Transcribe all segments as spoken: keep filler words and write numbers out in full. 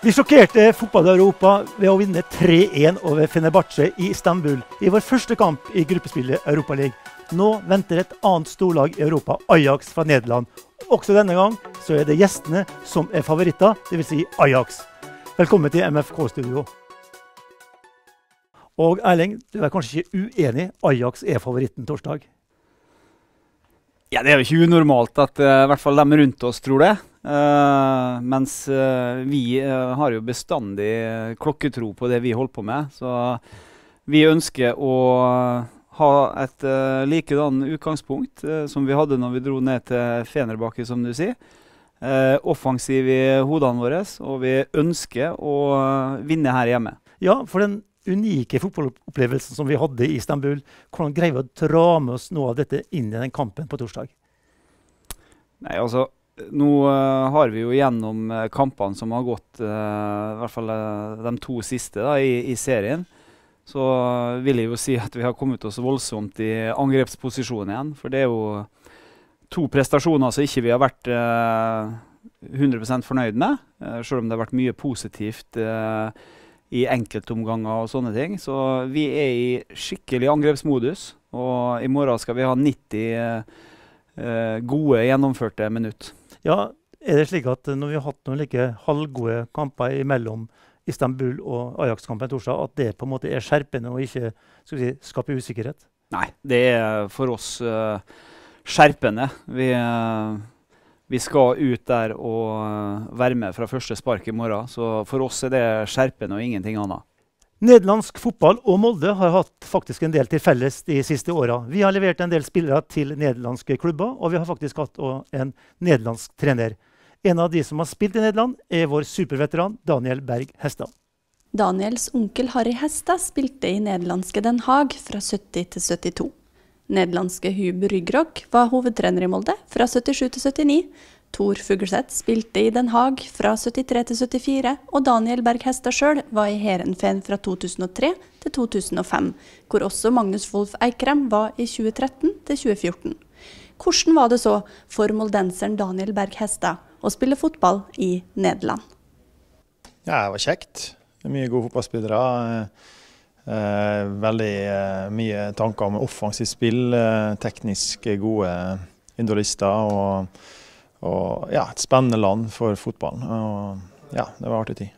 Vi sjokkerte fotball-Europa ved å vinne tre en over Fenerbahçe i Istanbul i vår første kamp i gruppespillet Europa League. Nå venter et annet storlag i Europa, Ajax fra Nederland. Også denne gang så er det gjestene som er favoritter, det vil si Ajax. Velkommen til M F K-studio. Og Erling, du er kanskje ikke uenig, Ajax er favoritten torsdag? Ja, det er jo ikke unormalt at uh, i hvert fall de rundt oss tror det. Uh, mens uh, vi uh, har jo bestandig klokketro på det vi holder på med. Så vi ønsker å ha et uh, likedan utgangspunkt uh, som vi hadde når vi dro ned til Fenerbahçe, som du sier. Uh, offensiv i hodene våre, og vi ønsker å uh, vinne her hjemme. Ja, for den unike fotballopplevelsen som vi hadde i Istanbul, hvordan greier vi å dra med oss noe av dette inn i den kampen på torsdag? Nei, altså, nå uh, har vi jo gjennom uh, kampene som har gått, uh, i hvert fall uh, de to siste da, i, i serien, så uh, vil jeg jo si at vi har kommet oss voldsomt i angrepsposisjon igjen, for det er jo to prestasjoner som ikke vi har vært uh, hundre prosent fornøyd med, uh, selv om det har vært mye positivt uh, i enkeltomganger og sånne ting. Så vi er i skikkelig angrepsmodus, og i morgen skal vi ha nitti uh, gode gjennomførte minutter. Ja, er det slik at når vi har hatt noen like halvgode kamper imellom Istanbul og Ajax-kampen torsdag, at det på en måte er skjerpende og ikke skal vi si, skaper usikkerhet? Nei, det er for oss uh, skjerpende. Vi... Uh, Vi skal ut der og være med fra første spark i morgen, så for oss er det skjerpende og ingenting annet. Nederlandsk fotball og Molde har hatt faktisk en del til felles de siste årene. Vi har levert en del spillere til nederlandske klubber, og vi har faktisk hatt en nederlandsk trener. En av de som har spilt i Nederland er vår superveteran Daniel Berg Hestad. Daniels onkel Harry Hestad spilte i nederlandske Den Haag fra sytti til syttito. Nederlandske Huub Ryggrok var hovedtrener i Molde fra syttisju til syttini. Tor Fuglseth spilte i Den Haag fra syttitre til syttifire, og Daniel Berg Hestad selv var i Heerenveen fra to tusen og tre til to tusen og fem, hvor også Magnus Wolff Eikrem var i tjue tretten til tjue fjorten. Hvordan var det så for moldenseren Daniel Berg Hestad å spille fotball i Nederland? Ja, det var kjekt. Det er mye gode fotballspillere. Eh, veldig eh, mye tanker om offensivt spill, eh, teknisk gode individualister og, og ja, et spennende land for fotballen. Og, ja, det var artig tid.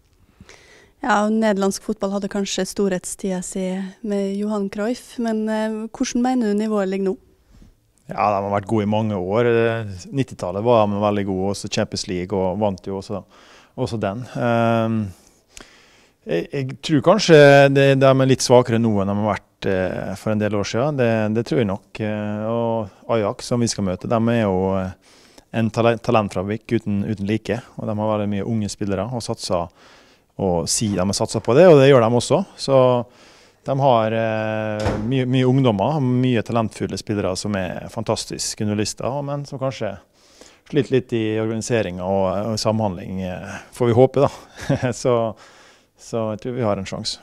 Ja, og nederlandsk fotball hadde kanskje storhetstida si med Johan Cruyff, men eh, hvordan mener du nivået ligger nå? Ja, de har vært gode i mange år. nittitallet var de veldig gode, også Champions League, og vant jo også, også den. Eh, Jeg, jeg tror kanskje det, de er litt svakere nå enn de har vært eh, for en del år siden. Det, det tror jeg nok. Eh, og Ajax, som vi skal møte, de er jo en talent, talentfabrikk uten, uten like. Og de har veldig mye unge spillere og satser, og sier de har satset på det, og det gjør de også. Så de har eh, mye, mye ungdommer, mye talentfulle spillere som er fantastiske individualister, men som kanskje sliter litt i organisering og, og samhandling, eh, får vi håpe da. Så Så jeg tror vi har en sjanse.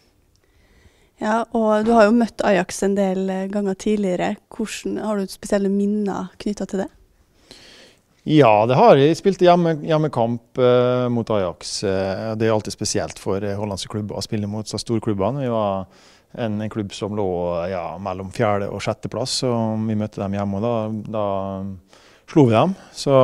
Ja, og du har jo møtt Ajax en del ganger tidligere. Hvordan, har du spesielle minner knyttet til det? Ja, det har jeg. Jeg spilte hjemme, hjemmekamp uh, mot Ajax. Uh, det er alltid spesielt for uh, hollandske klubber å spille mot så store klubbene. Vi var en, en klubb som lå ja, mellom fjerde og sjette plass, og vi møtte dem hjemme, og da, da slo vi dem. Så...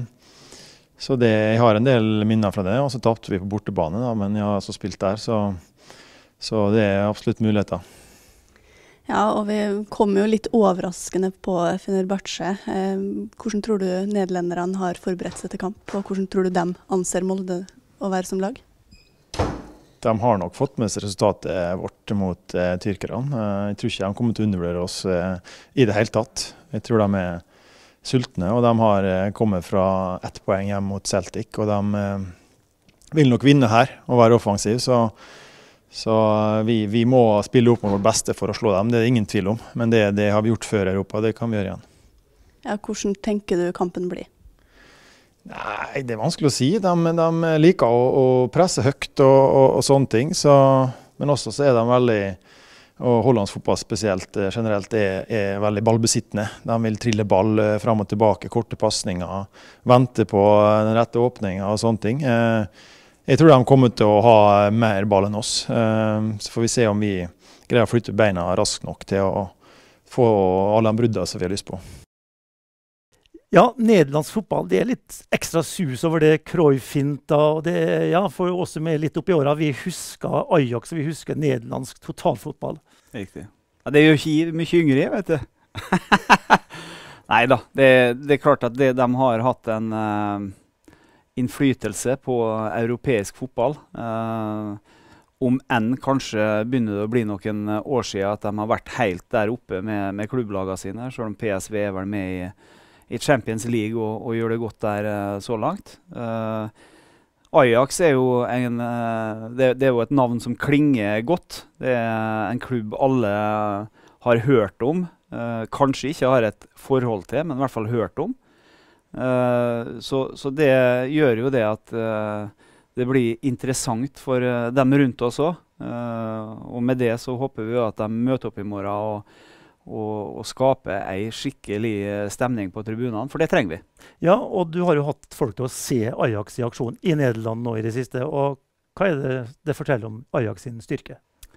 Så det, jeg har en del minner fra det, og så tapte vi på bortebane, da, men jeg har også spilt der, så, så det er absolutt muligheter. Ja, og vi kom jo litt overraskende på Fenerbahçe. Eh, hvordan tror du nederlenderne har forberedt seg til kamp, og hvordan tror du de anser Molde å være som lag? De har nok fått med seg resultatet vårt mot eh, tyrkerne. Eh, jeg tror ikke de kommer til å undervurdere oss eh, i det hele tatt. Jeg tror de er sultne, og de har kommet fra ett poeng hjem mot Celtic, og de eh, vil nok vinne her og være offensiv, så, så vi, vi må spille opp med vårt beste for å slå dem, det er ingen tvil om, men det, det har vi gjort før i Europa, det kan vi gjøre igjen. Ja, hvordan tenker du kampen blir? Nei, det er vanskelig å si, de, de liker å, å presse høyt og, og, og sånne ting, så, men også så er de veldig Og hollandsk fotball spesielt generelt er, er veldig ballbesittende. De vil trille ball fram og tilbake, korte passninger, vente på den rette åpningen og sånne ting. Jeg tror de kommer til å ha mer ball enn oss. Uh, så får vi se om vi greier å flytte beina raskt nok til å få alle de bruddene som vi har lyst på. Ja, nederlandsk fotball, det er litt ekstra sus over det Cruyff-finta, og det, ja, for oss som er litt oppi åra, vi husker Ajax, og vi husker nederlandsk totalfotball. Riktig. Ja, det er jo ikke mye yngre, vet du. Neida, det, det er klart at det, de har hatt en uh, innflytelse på europeisk fotball. Uh, om enn kanskje begynner det å bli noen år siden at de har vært helt der oppe med, med klubblagene sine, selv om P S V er vel med i i Champions League og, og gjør det godt der uh, så langt. Uh, Ajax er jo, en, uh, det, det er jo et navn som klinger godt. Det er en klubb alle har hørt om. Uh, kanskje ikke har et forhold til, men i hvert fall hørt om. Uh, så, så det gjør jo det at uh, det blir interessant for uh, dem rundt oss også. Uh, og med det så håper vi at de møter opp i morgen og Og, og skape en skikkelig stemning på tribunene, for det trenger vi. Ja, og du har jo hatt folk til å se Ajax i aksjon i Nederland nå i det siste. Og hva er det det forteller om Ajax sin styrke?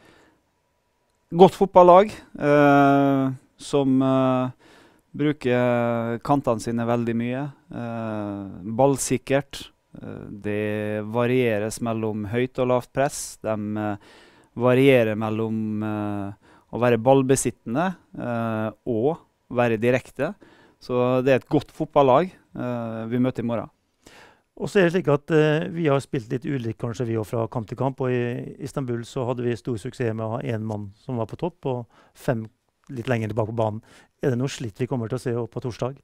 Godt fotballag, eh, som eh, bruker kantene sine veldig mye. Eh, ballsikkert. Eh, det varieres mellom høyt og lavt press. De eh, varierer mellom eh, å være ballbesittende eh, og være direkte. Så det er et godt fotballag eh, vi møter i morgen. Og så er det slik at eh, vi har spilt litt ulikt kanskje vi også fra kamp til kamp. Og i Istanbul så hadde vi stor suksess med å ha en mann som var på topp og fem litt lenger tilbake på banen. Er det noe slitt vi kommer til å se på torsdag?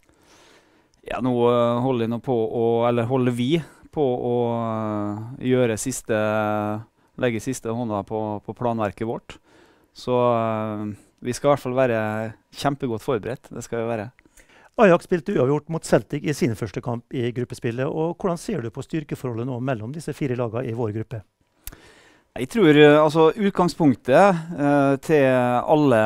Ja, nå holder, nå på å, eller holder vi på å uh, gjøre siste, legge siste hånda på, på planverket vårt. Så uh, vi skal i hvert fall være kjempegodt forberedt. Det skal vi være. Ajax spilte uavgjort mot Celtic i sin første kamp i gruppespillet. Og hvordan ser du på styrkeforholdet nå mellom disse fire lagene i vår gruppe? Jeg tror uh, altså utgangspunktet uh, til alle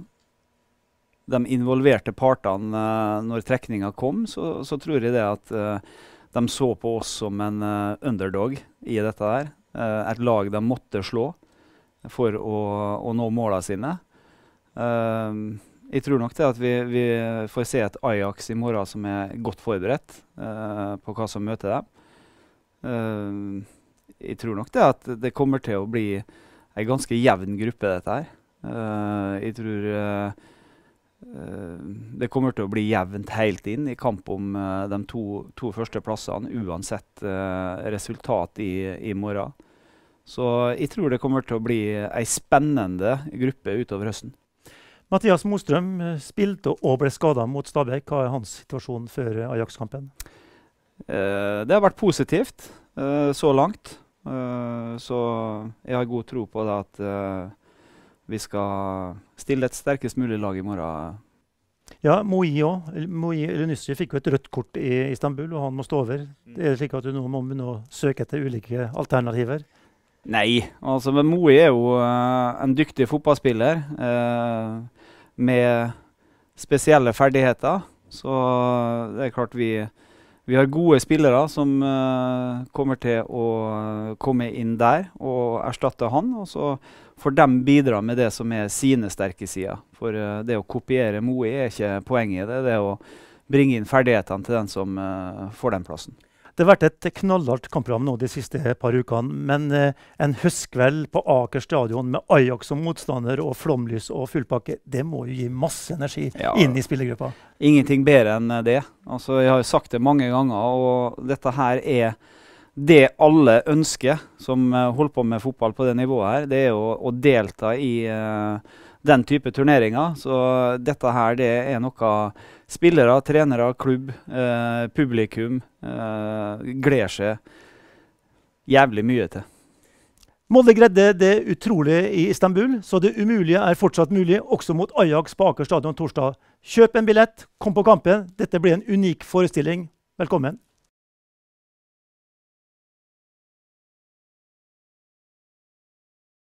de involverte partene uh, når trekninga kom, så, så tror jeg det at uh, de så på oss som en uh, underdog i dette her. Uh, et lag de måtte slå for å, å nå målene sine. Uh, jeg tror nok det at vi, vi får se et Ajax i morgen som er godt forberedt uh, på hva som møter dem. Uh, jeg tror nok det at det kommer til å bli en ganske jevn gruppe dette her. Uh, jeg tror uh, uh, det kommer til å bli jevnt helt inn i kamp om uh, de to, to første plassene, uansett uh, resultat i, i morgen. Så jeg tror det kommer til å bli en spennende gruppe utover høsten. Mathias Mostrøm spilte og ble skadet mot Stabæk. Hva er hans situasjon før Ajax-kampen? Eh, det har vært positivt eh, så langt. Eh, så jeg har god tro på det at eh, vi skal stille et sterkest mulig lag i morgen. Ja, Moi òg. Moi Elunussi fikk jo et rødt kort i Istanbul, og han må stå over. Det er slik at du nå må begynne å søke etter ulike alternativer. Nei, altså men Moi er jo uh, en dyktig fotballspiller uh, med spesielle ferdigheter. Så det er klart vi, vi har gode spillere som uh, kommer til å komme inn der og erstatte han. Og så får de bidra med det som er sine sterke sider. For uh, det å kopiere Moi er ikke poenget. Det er det å bringe inn ferdighetene til den som uh, får den plassen. Det har vært et knallhardt kampprogram nå de siste par ukene, men eh, en høstkveld på Aker stadion med Ajax som motstander og flomlys og fullpakke, det må jo gi masse energi ja, inn i spillergruppa. Ingenting bedre enn det. Altså, jeg har jo sagt det mange ganger, og dette her er det alle ønsker som uh, holder på med fotball på det nivået her. Det er å, å delta i uh, den type turneringer. Så dette her det er noe spillere, trenere, klubb, eh, publikum eh, gleder seg jævlig mye til. Molde greide det utrolige i Istanbul, så det umulige er fortsatt mulig, også mot Ajax på Aker stadion torsdag. Kjøp en billett, kom på kampen. Dette blir en unik forestilling. Velkommen.